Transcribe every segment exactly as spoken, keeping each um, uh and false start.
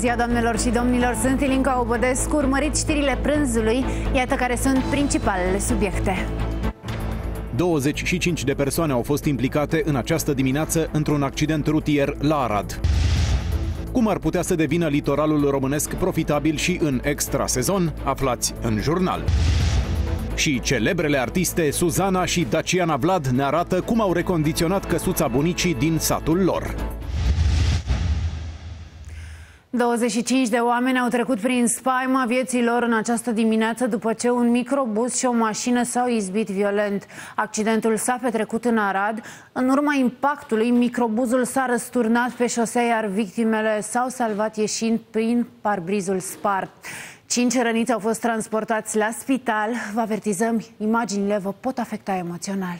ziua, doamnelor și domnilor, sunt Ilinca Obădescu. Urmăriți știrile prânzului, iată care sunt principalele subiecte. douăzeci și cinci de persoane au fost implicate în această dimineață într-un accident rutier la Arad. Cum ar putea să devină litoralul românesc profitabil și în extrasezon? Aflați în jurnal. Și celebrele artiste Suzana și Daciana Vlad ne arată cum au recondiționat căsuța bunicii din satul lor. douăzeci și cinci de oameni au trecut prin spaima vieții lor în această dimineață după ce un microbuz și o mașină s-au izbit violent. Accidentul s-a petrecut în Arad. În urma impactului, microbuzul s-a răsturnat pe șosea, iar victimele s-au salvat ieșind prin parbrizul spart. Cinci răniți au fost transportați la spital. Vă avertizăm, imaginile vă pot afecta emoțional.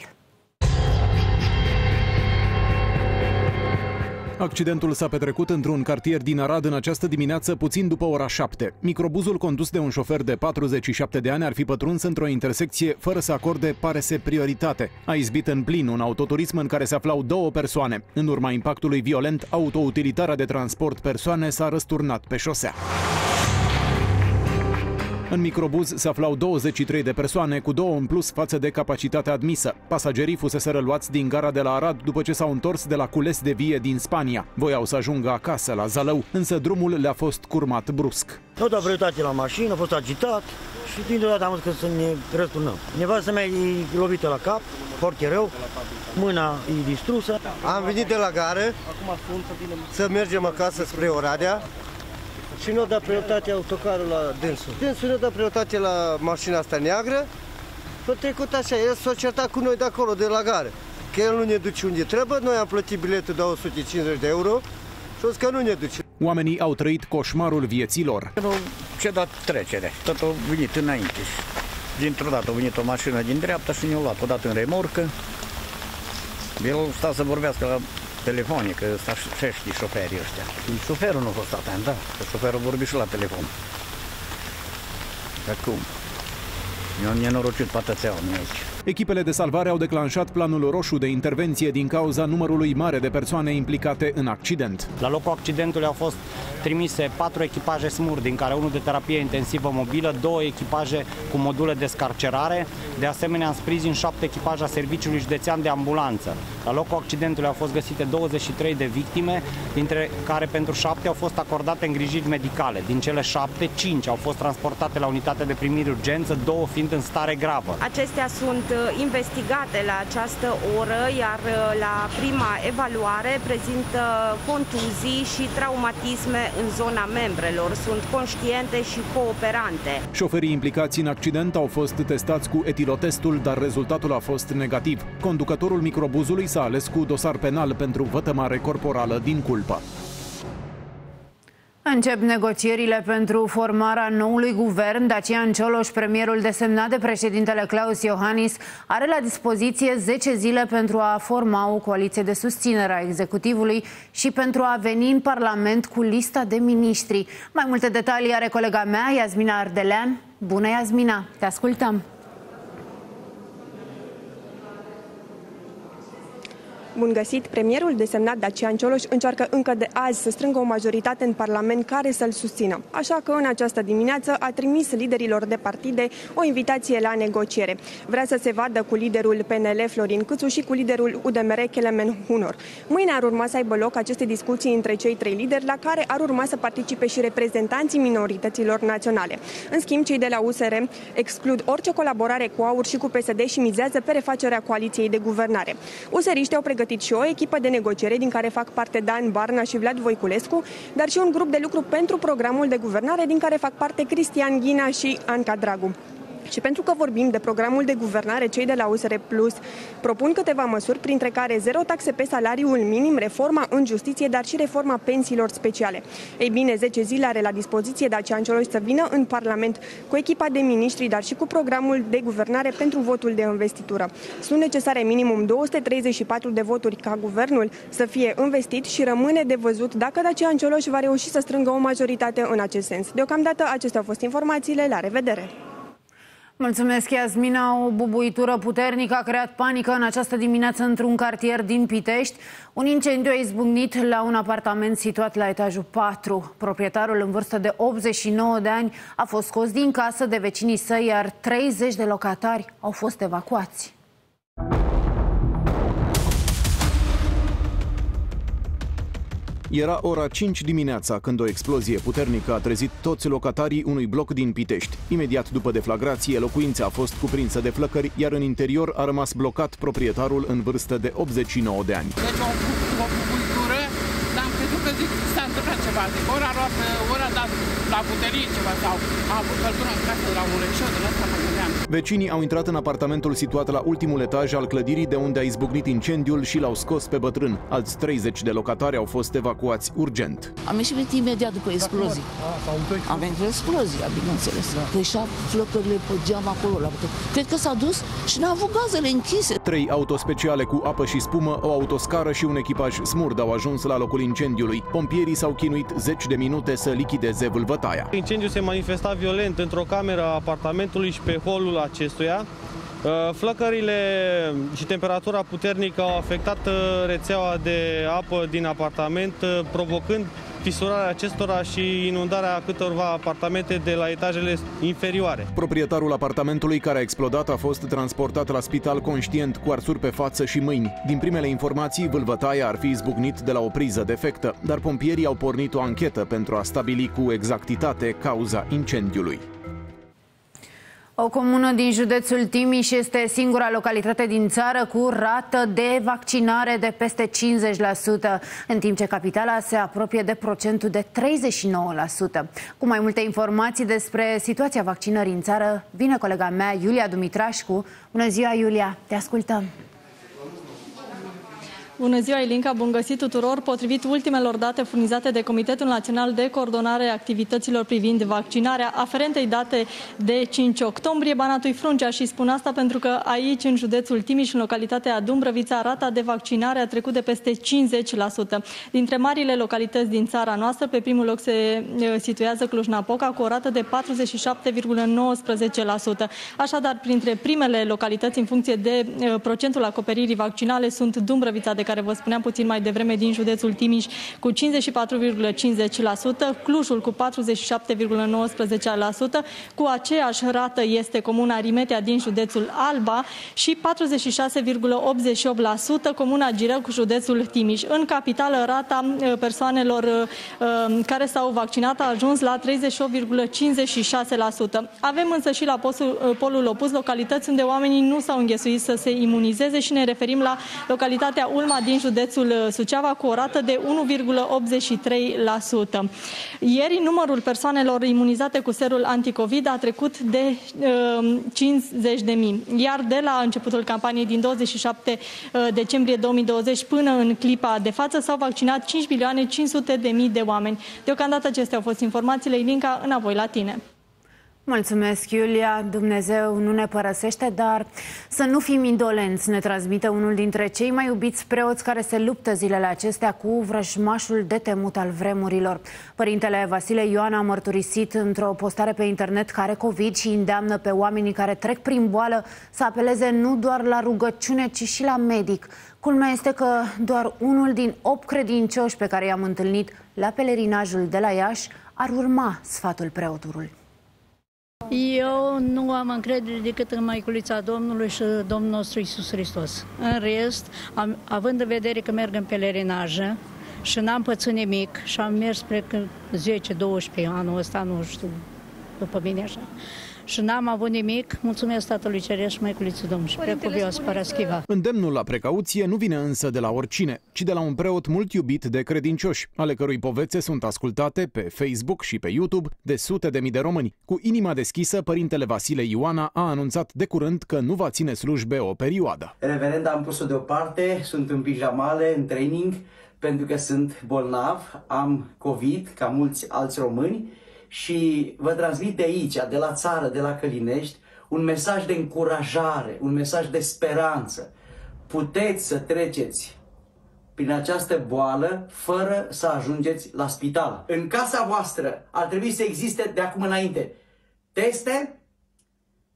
Accidentul s-a petrecut într-un cartier din Arad în această dimineață, puțin după ora șapte. Microbuzul condus de un șofer de patruzeci și șapte de ani ar fi pătruns într-o intersecție fără să acorde, pare să, prioritate. A izbit în plin un autoturism în care se aflau două persoane. În urma impactului violent, autoutilitarea de transport persoane s-a răsturnat pe șosea. În microbuz se aflau douăzeci și trei de persoane, cu două în plus față de capacitatea admisă. Pasagerii fuseseră luați din gara de la Arad după ce s-au întors de la Cules de Vie din Spania. Voiau să ajungă acasă, la Zalău, însă drumul le-a fost curmat brusc. Nu dau prioritate la mașină, a fost agitat și dintr-o dată am văzut că să ne răsturnăm. Nevastă mea e lovită la cap, foarte rău, mâna e distrusă. Am venit de la gară să mergem acasă spre Oradea. Și nu a dat prioritate autocarul la dânsul. Dânsul nu a dat prioritate la mașina asta neagră. S-a trecut așa, el s-a certat cu noi de acolo, de la gară. Că el nu ne duce unde trebuie, noi am plătit biletul de o sută cincizeci de euro și a zis că nu ne duce. Oamenii au trăit coșmarul vieții lor. Nu ce dat trecere, tot a venit înainte. Dintr-o dată a venit o mașină din dreapta și ne-a luat odată în remorcă. El sta să vorbească la telefonic, că ăsta șești șoferii ăștia. Șoferul nu a fost atent, da? Că șoferul vorbi și la telefon. Acum, eu ne-am norocit patățeaua aici. Echipele de salvare au declanșat planul roșu de intervenție din cauza numărului mare de persoane implicate în accident. La locul accidentului au fost trimise patru echipaje SMUR, din care unul de terapie intensivă mobilă, două echipaje cu module de scarcerare, de asemenea în sprijin șapte echipaje a Serviciului Județean de Ambulanță. La locul accidentului au fost găsite douăzeci și trei de victime, dintre care pentru șapte au fost acordate îngrijiri medicale. Din cele șapte, cinci au fost transportate la unitatea de primiri urgență, două fiind în stare gravă. Acestea sunt investigate la această oră, iar la prima evaluare prezintă contuzii și traumatisme în zona membrelor. Sunt conștiente și cooperante. Șoferii implicați în accident au fost testați cu etilotestul, dar rezultatul a fost negativ. Conducătorul microbuzului s-a ales cu dosar penal pentru vătămare corporală din culpă. Încep negocierile pentru formarea noului guvern. Dacian Cioloș, premierul desemnat de președintele Klaus Iohannis, are la dispoziție zece zile pentru a forma o coaliție de susținere a executivului și pentru a veni în Parlament cu lista de miniștri. Mai multe detalii are colega mea, Iasmina Ardelean. Bună, Iasmina! Te ascultăm! Bun găsit! Premierul desemnat Dacian Cioloș încearcă încă de azi să strângă o majoritate în Parlament care să-l susțină. Așa că în această dimineață a trimis liderilor de partide o invitație la negociere. Vrea să se vadă cu liderul P N L Florin Câțu și cu liderul U D M R Kelemen Hunor. Mâine ar urma să aibă loc aceste discuții între cei trei lideri, la care ar urma să participe și reprezentanții minorităților naționale. În schimb, cei de la U S R exclud orice colaborare cu AUR și cu P S D și mizează pe refacerea coaliției de guvernare. useriștii au pregătit și o echipă de negociere din care fac parte Dan Barna și Vlad Voiculescu, dar și un grup de lucru pentru programul de guvernare din care fac parte Cristian Ghina și Anca Dragu. Și pentru că vorbim de programul de guvernare, cei de la U S R Plus propun câteva măsuri, printre care zero taxe pe salariul minim, reforma în justiție, dar și reforma pensiilor speciale. Ei bine, zece zile are la dispoziție Dacian Cioloș să vină în Parlament cu echipa de miniștri, dar și cu programul de guvernare pentru votul de investitură. Sunt necesare minimum două sute treizeci și patru de voturi ca guvernul să fie investit și rămâne de văzut dacă Dacian Cioloș va reuși să strângă o majoritate în acest sens. Deocamdată acestea au fost informațiile. La revedere! Mulțumesc, Iasmina. O bubuitură puternică a creat panică în această dimineață într-un cartier din Pitești. Un incendiu a izbucnit la un apartament situat la etajul patru. Proprietarul, în vârstă de optzeci și nouă de ani, a fost scos din casă de vecinii săi, iar treizeci de locatari au fost evacuați. Era ora cinci dimineața când o explozie puternică a trezit toți locatarii unui bloc din Pitești. Imediat după deflagrație, locuința a fost cuprinsă de flăcări, iar în interior a rămas blocat proprietarul în vârstă de optzeci și nouă de ani. Deci o, o bubuitură, dar am crezut că zic, s-a întâmplat ceva. Zic, ori a luat, ori a dat la buterie ceva sau a avut căldură în casă la un leșeu, din ăsta mă gândeam. Vecinii au intrat în apartamentul situat la ultimul etaj al clădirii de unde a izbucnit incendiul și l-au scos pe bătrân. Alți treizeci de locatari au fost evacuați urgent. Am ieșit imediat după explozie. Am venit explozia, bineînțeles. Că ieșea flăcările pe geam acolo. La... Cred că s-a dus și n-a avut gazele închise. Trei autospeciale cu apă și spumă, o autoscară și un echipaj smurd au ajuns la locul incendiului. Pompierii s-au chinuit zeci de minute să lichideze vâlvătaia. Incendiul se manifesta violent într-o cameră a apartamentului și pe holul acestuia. Flăcările și temperatura puternică au afectat rețeaua de apă din apartament, provocând fisurarea acestora și inundarea câtorva apartamente de la etajele inferioare. Proprietarul apartamentului care a explodat a fost transportat la spital conștient, cu arsuri pe față și mâini. Din primele informații, vâlvătaia ar fi izbucnit de la o priză defectă, dar pompierii au pornit o anchetă pentru a stabili cu exactitate cauza incendiului. O comună din județul Timiș este singura localitate din țară cu rată de vaccinare de peste cincizeci la sută, în timp ce capitala se apropie de procentul de treizeci și nouă la sută. Cu mai multe informații despre situația vaccinării în țară, vine colega mea, Iulia Dumitrașcu. Bună ziua, Iulia, te ascultăm! Bună ziua, Ilinca, bun găsit tuturor! Potrivit ultimelor date furnizate de Comitetul Național de Coordonare a Activităților privind vaccinarea, aferentei date de cinci octombrie, Banatului Fruncea, și spun asta pentru că aici, în județul Timiș, în localitatea Dumbrăvița, rata de vaccinare a trecut de peste cincizeci la sută. Dintre marile localități din țara noastră, pe primul loc se situează Cluj-Napoca, cu o rată de patruzeci și șapte virgulă nouăsprezece la sută. Așadar, printre primele localități în funcție de procentul acoperirii vaccinale sunt Dumbrăvița, de care vă spuneam puțin mai devreme, din județul Timiș, cu cincizeci și patru virgulă cincizeci la sută, Clujul cu patruzeci și șapte virgulă nouăsprezece la sută, cu aceeași rată este comuna Rimetea din județul Alba și patruzeci și șase virgulă optzeci și opt la sută comuna Gireu cu județul Timiș. În capitală, rata persoanelor care s-au vaccinat a ajuns la treizeci și opt virgulă cincizeci și șase la sută. Avem însă și la polul, polul opus localități unde oamenii nu s-au înghesuit să se imunizeze și ne referim la localitatea Ulma din județul Suceava, cu o rată de unu virgulă optzeci și trei la sută. Ieri, numărul persoanelor imunizate cu serul anticovid a trecut de uh, cincizeci de mii, iar de la începutul campaniei din douăzeci și șapte decembrie două mii douăzeci până în clipa de față s-au vaccinat cinci milioane cinci sute de mii de oameni. Deocamdată acestea au fost informațiile. Ilinca, înapoi la tine. Mulțumesc, Iulia. Dumnezeu nu ne părăsește, dar să nu fim indolenți, ne transmite unul dintre cei mai iubiți preoți care se luptă zilele acestea cu vrăjmașul de temut al vremurilor. Părintele Vasile Ioan a mărturisit într-o postare pe internet că are COVID și îndeamnă pe oamenii care trec prin boală să apeleze nu doar la rugăciune, ci și la medic. Culmea este că doar unul din opt credincioși pe care i-am întâlnit la pelerinajul de la Iași ar urma sfatul preotului. Eu nu am încredere decât în Maiculița Domnului și Domnul nostru Iisus Hristos. În rest, am, având în vedere că merg în pelerinajă și n-am pățit nimic și am mers spre zece doisprezece anul ăsta, nu știu, după mine așa, și n-am avut nimic, mulțumesc Tatălui Ceresc și Maiculiței Domnului și precuvios Paraschiva. Îndemnul la precauție nu vine însă de la oricine, ci de la un preot mult iubit de credincioși, ale cărui povețe sunt ascultate pe Facebook și pe YouTube de sute de mii de români. Cu inima deschisă, părintele Vasile Ioana a anunțat de curând că nu va ține slujbe o perioadă. Reverend, am pus-o deoparte, sunt în pijamale, în training, pentru că sunt bolnav, am COVID, ca mulți alți români, și vă transmit de aici, de la țară, de la Călinești, un mesaj de încurajare, un mesaj de speranță. Puteți să treceți prin această boală fără să ajungeți la spital. În casa voastră ar trebui să existe de acum înainte teste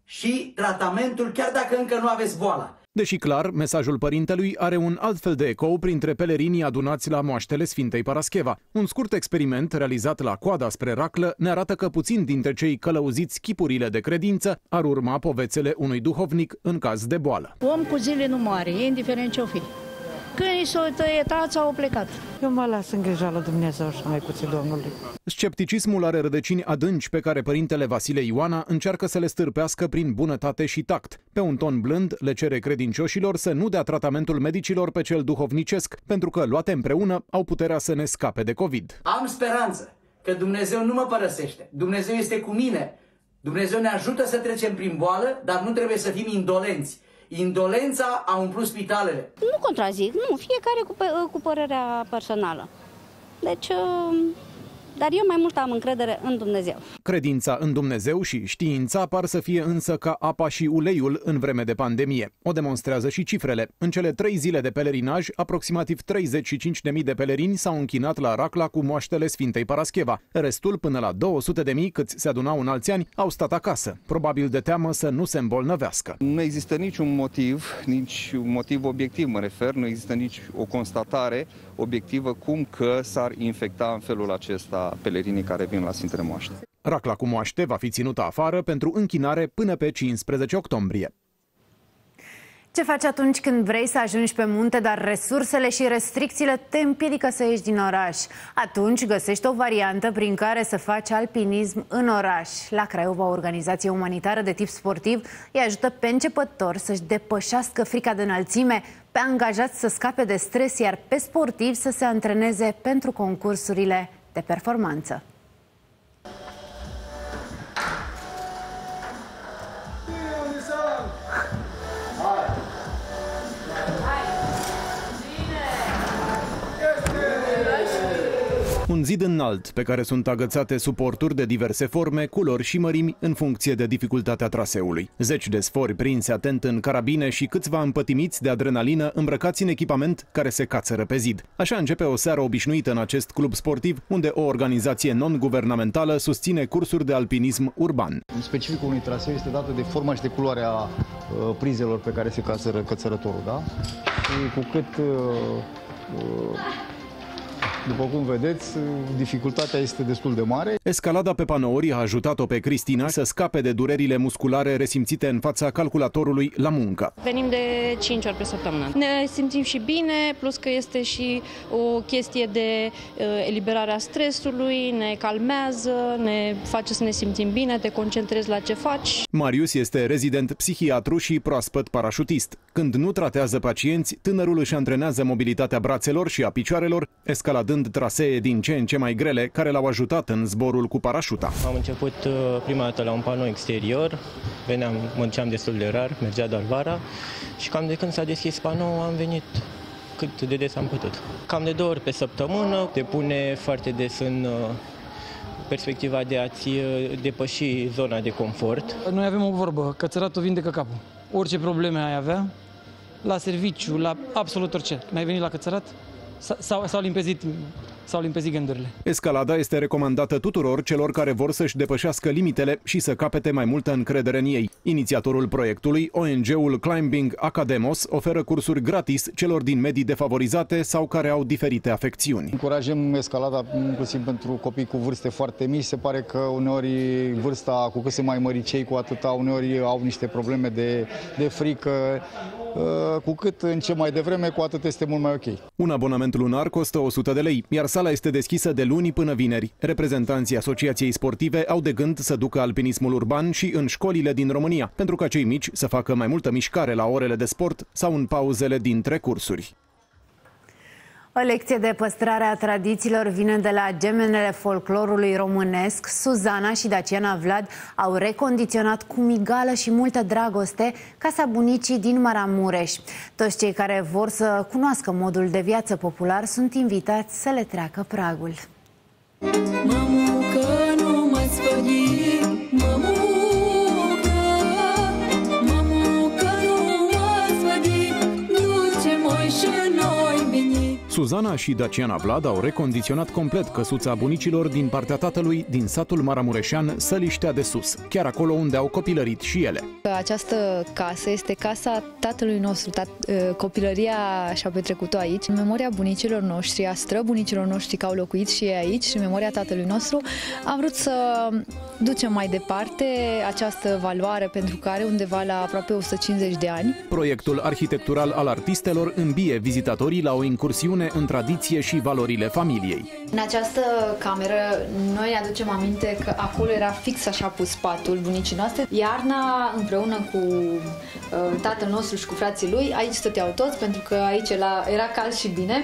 și tratamentul, chiar dacă încă nu aveți boala. Deși clar, mesajul părintelui are un alt fel de ecou printre pelerinii adunați la moaștele Sfintei Parascheva. Un scurt experiment realizat la coada spre Raclă ne arată că puțin dintre cei călăuziți chipurile de credință ar urma povețele unui duhovnic în caz de boală. Om cu zile nu moare, indiferent ce-o fi. Când i s-o tăie tața, au plecat. Eu mă las în grija lui Dumnezeu și mai puțin Domnului. Scepticismul are rădăcini adânci pe care părintele Vasile Ioana încearcă să le stârpească prin bunătate și tact. Pe un ton blând le cere credincioșilor să nu dea tratamentul medicilor pe cel duhovnicesc, pentru că luate împreună au puterea să ne scape de COVID. Am speranță că Dumnezeu nu mă părăsește. Dumnezeu este cu mine. Dumnezeu ne ajută să trecem prin boală, dar nu trebuie să fim indolenți. Indolența a umplut spitalele. Nu contrazic, nu, fiecare cu, cu părerea personală. Deci, dar eu mai mult am încredere în Dumnezeu. Credința în Dumnezeu și știința par să fie însă ca apa și uleiul în vreme de pandemie. O demonstrează și cifrele. În cele trei zile de pelerinaj, aproximativ treizeci și cinci de mii de pelerini s-au închinat la Racla cu moaștele Sfintei Parascheva. Restul, până la două sute de mii, câți se adunau în alți ani, au stat acasă, probabil de teamă să nu se îmbolnăvească. Nu există niciun motiv, nici un motiv obiectiv mă refer, nu există nici o constatare obiectivă cum că s-ar infecta în felul acesta pelerinii care vin la Sfintele Moaște. Racla cu moaște va fi ținută afară pentru închinare până pe cincisprezece octombrie. Ce faci atunci când vrei să ajungi pe munte, dar resursele și restricțiile te împiedică să ieși din oraș? Atunci găsești o variantă prin care să faci alpinism în oraș. La Craiova, o organizație umanitară de tip sportiv îi ajută pe începători să-și depășească frica de înălțime, pe angajați să scape de stres, iar pe sportivi să se antreneze pentru concursurile de performanță. Un zid înalt pe care sunt agățate suporturi de diverse forme, culori și mărimi în funcție de dificultatea traseului. Zeci de sfori prinse atent în carabine și câțiva împătimiți de adrenalină îmbrăcați în echipament care se cațără pe zid. Așa începe o seară obișnuită în acest club sportiv, unde o organizație non-guvernamentală susține cursuri de alpinism urban. Specificul unui traseu este dată de forma și de culoarea uh, prizelor pe care se cațără cățărătorul, da? Și cu cât uh, uh, după cum vedeți, dificultatea este destul de mare. Escalada pe panouri a ajutat-o pe Cristina să scape de durerile musculare resimțite în fața calculatorului la muncă. Venim de cinci ori pe săptămână. Ne simțim și bine, plus că este și o chestie de eliberare a stresului, ne calmează, ne face să ne simțim bine, te concentrezi la ce faci. Marius este rezident psihiatru și proaspăt parașutist. Când nu tratează pacienți, tânărul își antrenează mobilitatea brațelor și a picioarelor, escaladând trasee din ce în ce mai grele, care l-au ajutat în zborul cu parașuta. Am început prima dată la un panou exterior, veneam, mă duceam destul de rar, mergea doar vara și cam de când s-a deschis panou am venit cât de des am putut. Cam de două ori pe săptămână, te pune foarte des în perspectiva de a-ți depăși zona de confort. Noi avem o vorbă, cățăratul vindecă capul. Orice probleme ai avea, la serviciu, la absolut orice. N-ai venit la cățărat? S-au limpezit, s-au limpezit gândurile. Escalada este recomandată tuturor celor care vor să-și depășească limitele și să capete mai multă încredere în ei. Inițiatorul proiectului, O N G-ul Climbing Academos, oferă cursuri gratis celor din medii defavorizate sau care au diferite afecțiuni. Încurajăm escalada inclusiv pentru copii cu vârste foarte mici. Se pare că uneori vârsta, cu cât se mai măricei, cu atâta uneori au niște probleme de, de frică. Cu cât în ce mai devreme, cu atât este mult mai ok. Un abonament lunar costă o sută de lei, iar sala este deschisă de luni până vineri. Reprezentanții asociației sportive au de gând să ducă alpinismul urban și în școlile din România, pentru ca cei mici să facă mai multă mișcare la orele de sport sau în pauzele dintre cursuri. O lecție de păstrare a tradițiilor vine de la gemenele folclorului românesc. Suzana și Daciana Vlad au recondiționat cu migală și multă dragoste casa bunicii din Maramureș. Toți cei care vor să cunoască modul de viață popular sunt invitați să le treacă pragul. Mamucă, nu mă sfădi, mamucă, mamucă, nu mă sfădi, duce-mă și noi bine. Suzana și Daciana Vlad au recondiționat complet căsuța bunicilor din partea tatălui din satul maramureșean Săliștea de Sus, chiar acolo unde au copilărit și ele. Această casă este casa tatălui nostru, tat, copilăria și-a petrecut-o aici. În memoria bunicilor noștri, a străbunicilor noștri că au locuit și ei aici și în memoria tatălui nostru, am vrut să ducem mai departe această valoare pentru că are undeva la aproape o sută cincizeci de ani. Proiectul arhitectural al artistelor îmbie vizitatorii la o incursiune în tradiție și valorile familiei. În această cameră noi ne aducem aminte că acolo era fix așa pus patul bunicii noastre. Iarna, împreună cu uh, tatăl nostru și cu frații lui, aici stăteau toți pentru că aici era, era cald și bine.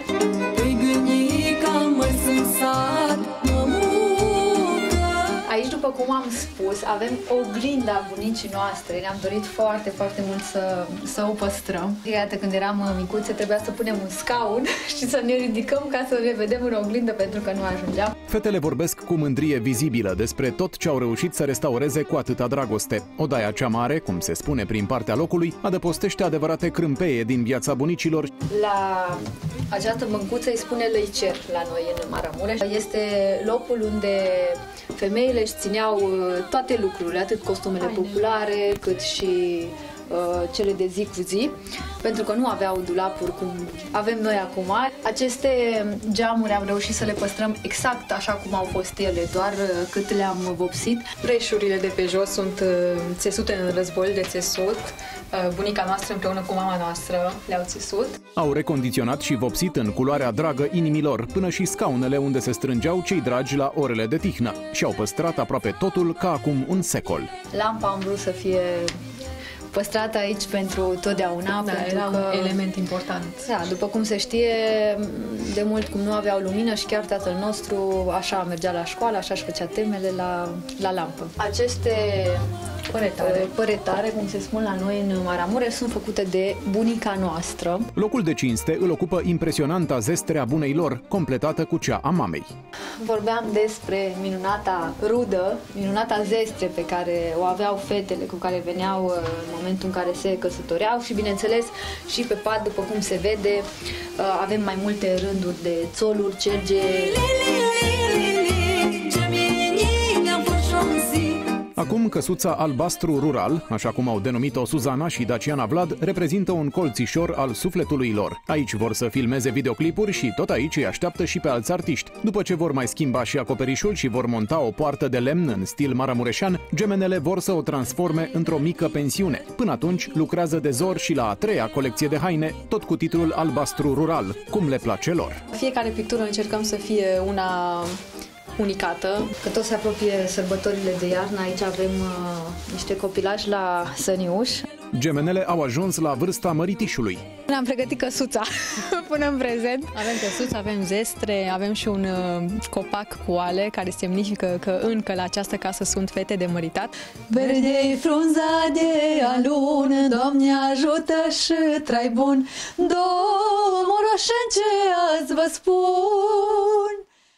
Aici, după cum am spus, avem oglinda bunicii noastre. Ne-am dorit foarte, foarte mult să, să o păstrăm. Iată, când eram micuțe, trebuia să punem un scaun și să ne ridicăm ca să ne vedem în oglindă, pentru că nu ajungeam. Fetele vorbesc cu mândrie vizibilă despre tot ce au reușit să restaureze cu atâta dragoste. Odaia cea mare, cum se spune prin partea locului, adăpostește adevărate crâmpeie din viața bunicilor. La această băncuță îi spune lăicer la noi în Maramureș. Este locul unde femeile își țineau toate lucrurile, atât costumele populare, cât și uh, cele de zi cu zi, pentru că nu aveau dulapuri cum avem noi acum. Aceste geamuri am reușit să le păstrăm exact așa cum au fost ele, doar cât le-am vopsit. Preșurile de pe jos sunt uh, țesute în război de țesut. Bunica noastră împreună cu mama noastră le-au țesut. Au recondiționat și vopsit în culoarea dragă inimilor, până și scaunele unde se strângeau cei dragi la orele de tihnă și au păstrat aproape totul ca acum un secol. Lampa am vrut să fie păstrată aici pentru totdeauna. Da, pentru era că, un element important. Da, după cum se știe, de mult cum nu aveau lumină și chiar tatăl nostru așa mergea la școală, așa își făcea temele la, la lampă. Aceste păretare. păretare, cum se spun la noi în Maramureș, sunt făcute de bunica noastră. Locul de cinste îl ocupă impresionanta zestre a bunei lor, completată cu cea a mamei. Vorbeam despre minunata rudă, minunata zestre pe care o aveau fetele cu care veneau în momentul în care se căsătoreau și, bineînțeles, și pe pat, după cum se vede, avem mai multe rânduri de țoluri, cerge. Acum, căsuța albastru rural, așa cum au denumit-o Suzana și Daciana Vlad, reprezintă un colțișor al sufletului lor. Aici vor să filmeze videoclipuri și tot aici îi așteaptă și pe alți artiști. După ce vor mai schimba și acoperișul și vor monta o poartă de lemn în stil maramureșean, gemenele vor să o transforme într-o mică pensiune. Până atunci, lucrează de zor și la a treia colecție de haine, tot cu titlul albastru rural, cum le place lor. Fiecare pictură încercăm să fie una unicată. Că tot se apropie sărbătorile de iarnă, aici avem uh, niște copilași la săniuș. Gemenele au ajuns la vârsta măritișului. Ne-am pregătit căsuța până în prezent. Avem căsuță, avem zestre, avem și un uh, copac cu oale, care semnifică că încă la această casă sunt fete de măritat. Verde-i frunza de alun, Doamne ajută și trai bun, două moroșeni ce azi vă spun.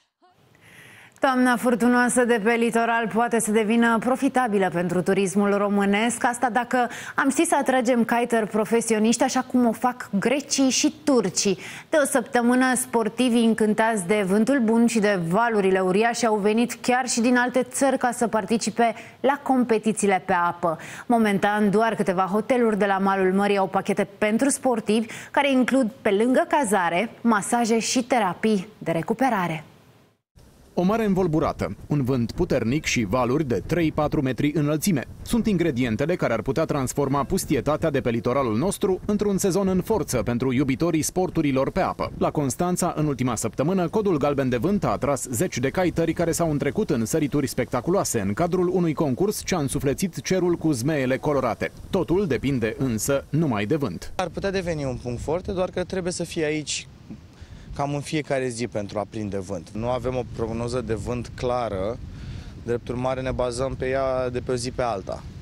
Toamna furtunoasă de pe litoral poate să devină profitabilă pentru turismul românesc. Asta dacă am ști să atragem kiteri profesioniști, așa cum o fac grecii și turcii. De o săptămână, sportivii încântați de vântul bun și de valurile uriașe au venit chiar și din alte țări ca să participe la competițiile pe apă. Momentan, doar câteva hoteluri de la malul mării au pachete pentru sportivi, care includ, pe lângă cazare, masaje și terapii de recuperare. O mare învolburată, un vânt puternic și valuri de trei patru metri înălțime sunt ingredientele care ar putea transforma pustietatea de pe litoralul nostru într-un sezon în forță pentru iubitorii sporturilor pe apă. La Constanța, în ultima săptămână, codul galben de vânt a atras zeci de kiteri care s-au întrecut în sărituri spectaculoase în cadrul unui concurs ce a însuflețit cerul cu zmeele colorate. Totul depinde însă numai de vânt. Ar putea deveni un punct foarte, doar că trebuie să fie aici cam în fiecare zi pentru a prinde vânt. Nu avem o prognoză de vânt clară, drept urmare ne bazăm pe ea de pe o zi pe alta.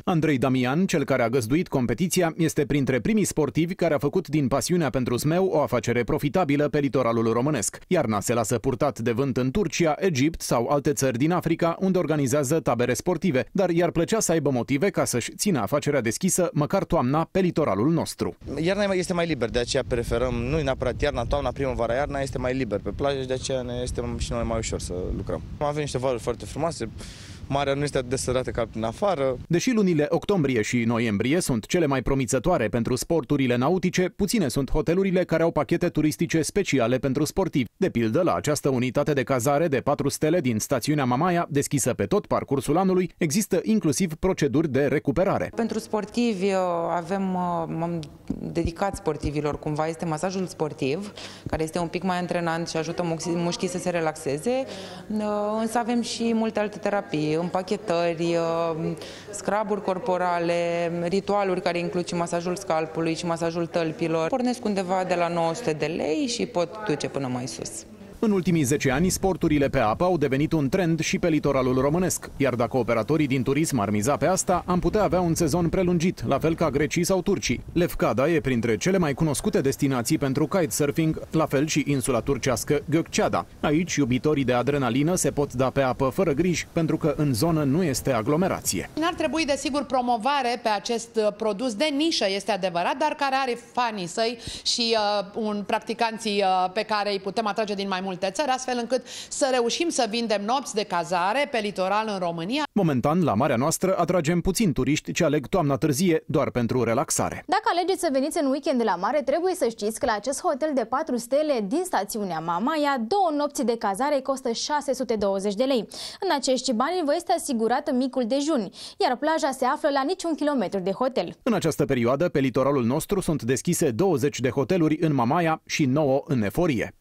Andrei Damian, cel care a găzduit competiția, este printre primii sportivi care a făcut din pasiunea pentru smeu o afacere profitabilă pe litoralul românesc. Iarna se lasă purtat de vânt în Turcia, Egipt sau alte țări din Africa, unde organizează tabere sportive, dar i-ar plăcea să aibă motive ca să-și țină afacerea deschisă măcar toamna pe litoralul nostru. Iarna este mai liber, de aceea preferăm, nu neapărat iarna, toamna, primăvara, iarna este mai liber pe plajă și de aceea ne este și noi mai ușor să lucrăm. Avem niște valuri foarte frumoase, marea nu este atât de sărată ca în afară. Deși lunile octombrie și noiembrie sunt cele mai promițătoare pentru sporturile nautice, puține sunt hotelurile care au pachete turistice speciale pentru sportivi. De pildă, la această unitate de cazare de patru stele din stațiunea Mamaia, deschisă pe tot parcursul anului, există inclusiv proceduri de recuperare. Pentru sportivi avem, m-am dedicat sportivilor cumva, este masajul sportiv, care este un pic mai antrenant și ajută mușchii să se relaxeze, însă avem și multe alte terapii, împachetări, scraburi corporale, ritualuri care includ și masajul scalpului și masajul tălpilor. Pornesc undeva de la nouă sute de lei și pot duce până mai sus. În ultimii zece ani, sporturile pe apă au devenit un trend și pe litoralul românesc, iar dacă operatorii din turism ar miza pe asta, am putea avea un sezon prelungit, la fel ca grecii sau turcii. Lefkada e printre cele mai cunoscute destinații pentru kitesurfing, la fel și insula turcească Gökçeada. Aici, iubitorii de adrenalină se pot da pe apă fără griji, pentru că în zonă nu este aglomerație. N-ar trebui, desigur, promovare pe acest produs de nișă, este adevărat, dar care are fanii săi și uh, un practicanții uh, pe care îi putem atrage din mai multe țări, astfel încât să reușim să vindem nopți de cazare pe litoral în România. Momentan, la marea noastră, atragem puțini turiști ce aleg toamna târzie doar pentru relaxare. Dacă alegeți să veniți în weekend de la mare, trebuie să știți că la acest hotel de patru stele din stațiunea Mamaia, două nopți de cazare costă șase sute douăzeci de lei. În acești bani vă este asigurat micul dejun, iar plaja se află la niciun kilometru de hotel. În această perioadă, pe litoralul nostru sunt deschise douăzeci de hoteluri în Mamaia și nouă în Eforie.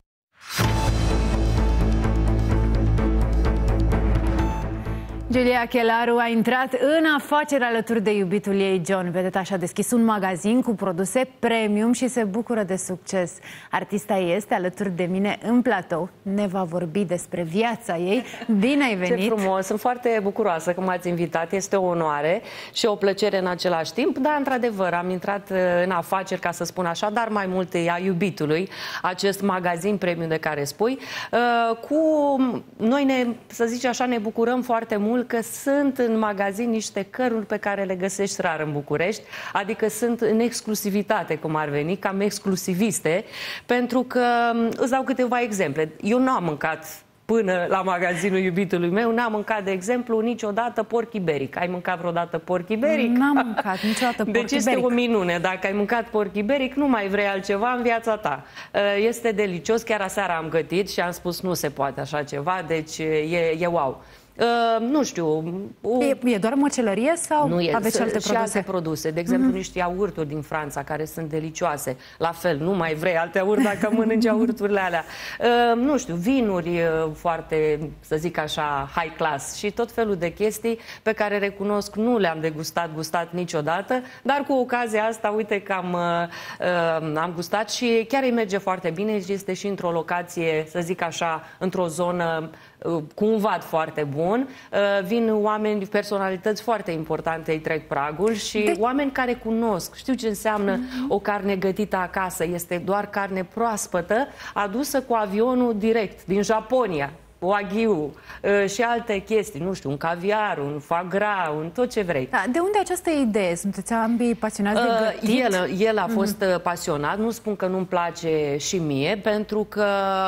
Giulia Chelaru a intrat în afacere alături de iubitul ei, John. Vedeta și-a deschis un magazin cu produse premium și se bucură de succes. Artista este alături de mine în platou. Ne va vorbi despre viața ei. Bine ai venit! Ce frumos! Sunt foarte bucuroasă că m-ați invitat. Este o onoare și o plăcere în același timp. Da, într-adevăr, am intrat în afaceri, ca să spun așa, dar mai mult a iubitului, acest magazin premium de care spui. Cu noi, ne, să zic așa, ne bucurăm foarte mult că sunt în magazin niște căruri pe care le găsești rar în București, adică sunt în exclusivitate, cum ar veni, cam exclusiviste, pentru că îți dau câteva exemple. Eu nu am mâncat până la magazinul iubitului meu, n-am mâncat, de exemplu, niciodată porc iberic. Ai mâncat vreodată porc iberic? N-am mâncat niciodată porc Deci este iberic. o minune. Dacă ai mâncat porc iberic, nu mai vrei altceva în viața ta. Este delicios. Chiar aseară am gătit și am spus nu se poate așa ceva, deci e, e wow. Uh, nu știu... Uh, e, e doar măcelărie sau nu e, aveți și alte și produse? alte produse. De exemplu, Mm-hmm. niște iaurturi din Franța care sunt delicioase. La fel, nu mai vrei alte iaurturi dacă mănânci iaurturile alea. Uh, nu știu, vinuri uh, foarte, să zic așa, high class și tot felul de chestii pe care recunosc nu le-am degustat, gustat niciodată, dar cu ocazia asta, uite că am, uh, uh, am gustat și chiar îi merge foarte bine și este și într-o locație, să zic așa, într-o zonă cu un vat foarte bun, vin oameni, personalități foarte importante, îi trec pragul și de... oameni care cunosc, știu ce înseamnă mm-hmm. o carne gătită acasă, este doar carne proaspătă, adusă cu avionul direct din Japonia. Wagyu și alte chestii, nu știu, un caviar, un foie gras, un tot ce vrei. Da, de unde această idee? Sunteți ambii pasionați de gătit? El, el a fost mm-hmm. pasionat, nu spun că nu-mi place și mie, pentru că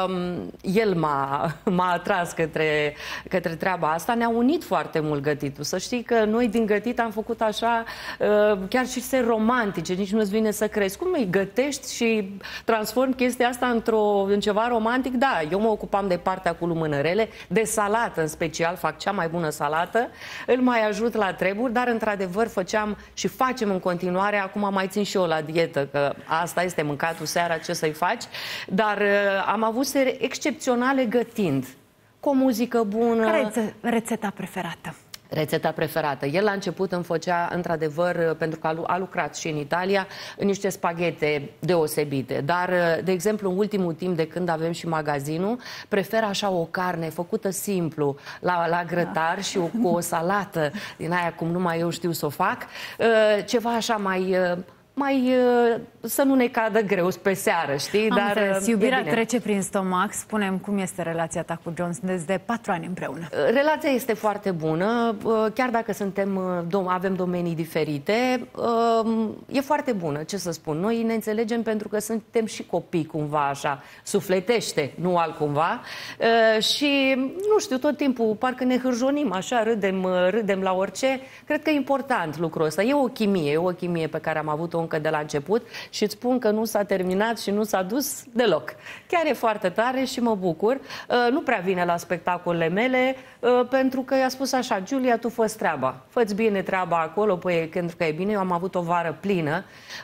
el m-a, m-a atras către, către treaba asta, ne-a unit foarte mult gătitul. Să știi că noi din gătit am făcut așa, chiar și seri romantice, nici nu-ți vine să crezi. Cum îi gătești și transformi chestia asta într-o, în ceva romantic? Da, eu mă ocupam de partea cu lumânări, de salată în special, fac cea mai bună salată, îl mai ajut la treburi, dar într-adevăr făceam și facem în continuare, acum mai țin și eu la dietă, că asta este mâncatul seara, ce să-i faci, dar uh, am avut seri excepționale gătind, cu o muzică bună. Care e rețeta preferată? Rețeta preferată. El la început îmi făcea, într-adevăr, pentru că a lucrat și în Italia, niște spaghete deosebite. Dar, de exemplu, în ultimul timp, de când avem și magazinul, prefer așa o carne făcută simplu, la, la grătar și o, cu o salată din aia, cum numai eu știu să o fac. Ceva așa mai... mai să nu ne cadă greu pe seară, știi? Am Dar înțeles. Iubirea trece prin stomac. Spune-mi, cum este relația ta cu John? Sunteți de patru ani împreună. Relația este foarte bună, chiar dacă suntem, avem domenii diferite. E foarte bună, ce să spun. Noi ne înțelegem pentru că suntem și copii, cumva așa, sufletește, nu altcumva. Și, nu știu, tot timpul parcă ne hârjonim așa, râdem, râdem la orice. Cred că e important lucrul ăsta. E o chimie, e o chimie pe care am avut-o încă de la început și îți spun că nu s-a terminat și nu s-a dus deloc. Chiar e foarte tare și mă bucur. Nu prea vine la spectacolele mele pentru că i-a spus așa: Giulia, tu fă-ți treaba. Fă-ți bine treaba acolo, păi, pentru că e bine. Eu am avut o vară plină.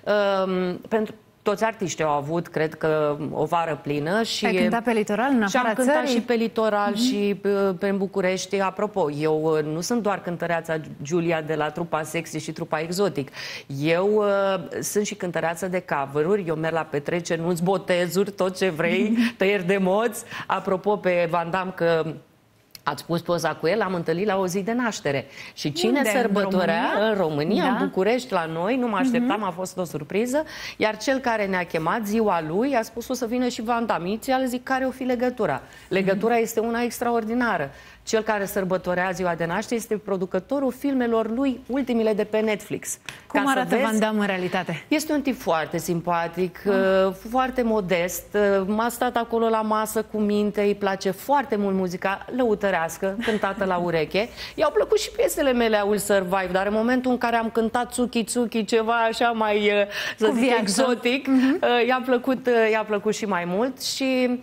Pentru toți artiștii au avut, cred că, o vară plină. Și ai cântat pe litoral, în afara țării? Și am cântat și pe litoral, uh-huh. și pe în București. Apropo, eu nu sunt doar cântăreața Giulia de la trupa Sexy și trupa Exotic. Eu uh, sunt și cântăreață de cover-uri. Eu merg la petreceri, nunți, botezuri, tot ce vrei, tăieri de moți. Apropo, pe Van Damme, că ați pus poza cu el, am întâlnit la o zi de naștere. Și cine Unde? sărbătorea? În România, în, România da. în București, la noi. Nu mă așteptam, uh-huh. a fost o surpriză. Iar cel care ne-a chemat, ziua lui, a spus o să vină și Van Damme. Inițial zic, care o fi legătura? Legătura uh-huh. este una extraordinară. Cel care sărbătorea ziua de naștere este producătorul filmelor lui, ultimile de pe Netflix. Cum Ca arată Van Damme în realitate? Este un tip foarte simpatic, ah. uh, foarte modest. Uh, m-a stat acolo la masă cu minte, îi place foarte mult muzica lăutărească, cântată la ureche. I-au plăcut și piesele mele, I Will Survive, dar în momentul în care am cântat Tsuki Tsuki, ceva așa mai, uh, să cu zic, viață. exotic, uh-huh. uh, i-a plăcut, uh, i-a plăcut și mai mult și...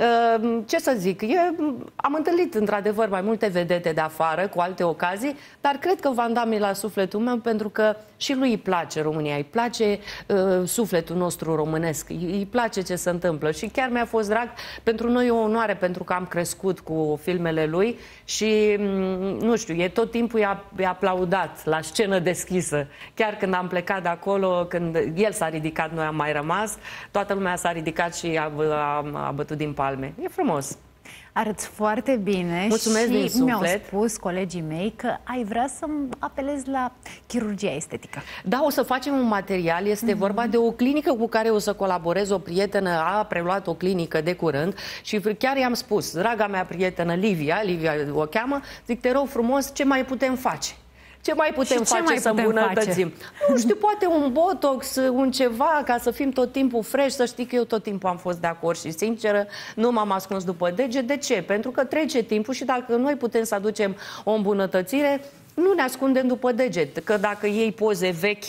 Ce să zic, e, am întâlnit într-adevăr mai multe vedete de afară cu alte ocazii, dar cred că Van Damme e la sufletul meu pentru că și lui îi place România, îi place uh, sufletul nostru românesc, îi, îi place ce se întâmplă și chiar mi-a fost drag. Pentru noi e o onoare pentru că am crescut cu filmele lui și nu știu, e tot timpul i-a, i-a aplaudat la scenă deschisă. Chiar când am plecat de acolo, când el s-a ridicat, noi am mai rămas, toată lumea s-a ridicat și a, a, a bătut din palme. E frumos. Arăți foarte bine. Mulțumesc și din suflet. mi-au spus colegii mei că ai vrea să-mi apelezi la chirurgia estetică. Da, o să facem un material. Este mm-hmm. vorba de o clinică cu care o să colaborez. O prietenă a preluat o clinică de curând și chiar i-am spus, draga mea prietenă Livia, Livia o cheamă, zic, te rog frumos, ce mai putem face? Ce mai putem ce face mai să putem îmbunătățim? Face? Nu știu, poate un botox, un ceva, ca să fim tot timpul fresh. Să știi că eu tot timpul am fost de acord și sinceră, nu m-am ascuns după deget. De ce? Pentru că trece timpul și dacă noi putem să aducem o îmbunătățire, nu ne ascundem după deget. Că dacă iei poze vechi,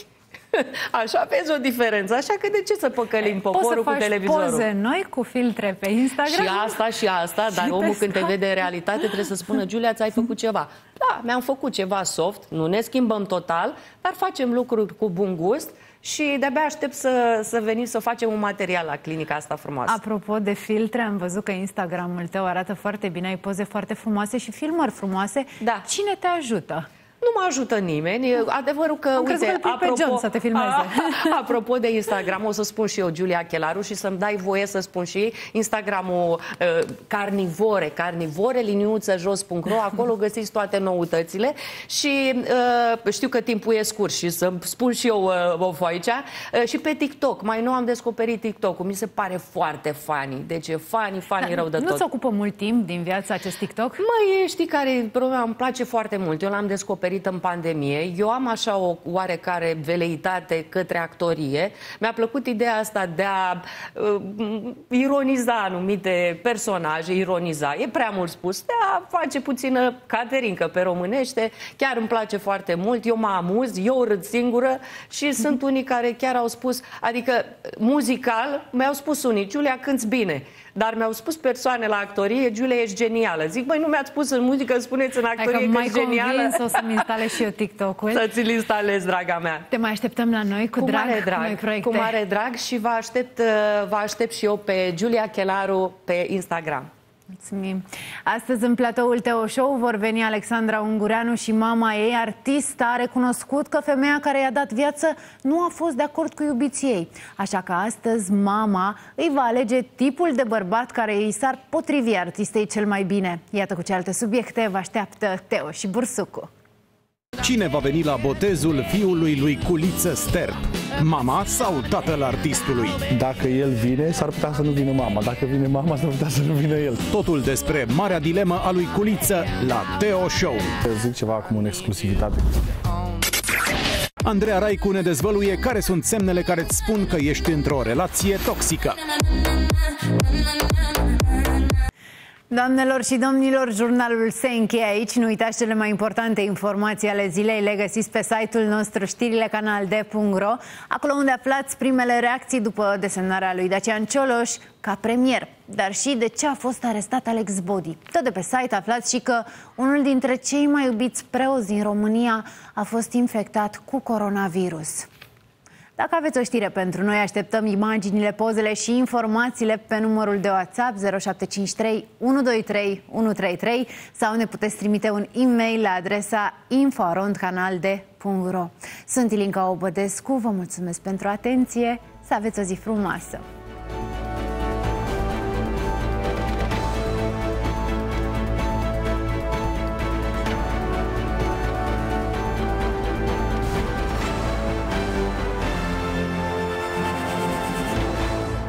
așa vezi o diferență. Așa că de ce să păcălim poporul cu televizorul? Poți să faci poze noi cu filtre pe Instagram? Și asta și asta, dar și omul când te vede în realitate trebuie să spună, Giulia, ți-ai făcut ceva. Da, mi-am făcut ceva soft, nu ne schimbăm total, dar facem lucruri cu bun gust și de-abia aștept să, să venim să facem un material la clinica asta frumoasă. Apropo de filtre, am văzut că Instagramul tău arată foarte bine, ai poze foarte frumoase și filmări frumoase. Da. Cine te ajută? Nu mă ajută nimeni. Adevărul că, am uite, că apropo, pe John să te filmeze. A, apropo de Instagram, o să spun și eu, Giulia Chelaru, și să-mi dai voie să spun și Instagramul uh, Carnivore, carnivore, liniuță jos punct ro, acolo găsiți toate noutățile și uh, știu că timpul e scurt și să spun și eu uh, o aici. Uh, și pe TikTok, mai nou am descoperit TikTok-ul, mi se pare foarte funny, deci e funny, funny da, rău de tot. Nu-ți ocupă mult timp din viața acest TikTok? Măi, știi care e problema? Îmi place foarte mult, eu l-am descoperit în pandemie. Eu am așa o oarecare veleitate către actorie. Mi-a plăcut ideea asta de a uh, ironiza anumite personaje, ironiza, e prea mult spus, de a face puțină caterincă pe românește. Chiar îmi place foarte mult, eu mă amuz, eu râd singură și mm-hmm. sunt unii care chiar au spus, adică muzical, mi-au spus unii, Giulia, cânți bine. Dar mi-au spus persoane la actorie, Giulia, ești genială. Zic, băi, nu mi-ați spus în muzică, spuneți în actorie că ești genială. Mai convins, o să-mi instalez și eu TikTok-ul. Să ți-l instalez, draga mea. Te mai așteptăm la noi cu, cu drag, mare drag, noi proiecte. Cu mare drag și vă aștept, vă aștept și eu pe Giulia Chelaru pe Instagram. Mulțumim. Astăzi în platoul Teo Show vor veni Alexandra Ungureanu și mama ei. Artista a recunoscut că femeia care i-a dat viață nu a fost de acord cu iubiții ei. Așa că astăzi mama îi va alege tipul de bărbat care îi s-ar potrivi artistei cel mai bine. Iată cu ce alte subiecte vă așteaptă Teo și Bursucu. Cine va veni la botezul fiului lui Culiță Sterp? Mama sau tatăl artistului? Dacă el vine, s-ar putea să nu vină mama. Dacă vine mama, s-ar putea să nu vină el. Totul despre marea dilemă a lui Culiță la Teo Show. Zic ceva acum în exclusivitate. Andreea Raicu ne dezvăluie care sunt semnele care îți spun că ești într-o relație toxică. Doamnelor și domnilor, jurnalul se încheie aici. Nu uitați cele mai importante informații ale zilei, le găsiți pe site-ul nostru știrile canal d punct ro, acolo unde aflați primele reacții după desemnarea lui Dacian Cioloș ca premier, dar și de ce a fost arestat Alex Bodi. Tot de pe site aflați și că unul dintre cei mai iubiți preoți din România a fost infectat cu coronavirus. Dacă aveți o știre pentru noi, așteptăm imaginile, pozele și informațiile pe numărul de WhatsApp zero șapte cinci trei unu doi trei unu trei trei sau ne puteți trimite un e-mail la adresa info arond canal d punct ro. Sunt Ilinca Obădescu, vă mulțumesc pentru atenție, să aveți o zi frumoasă!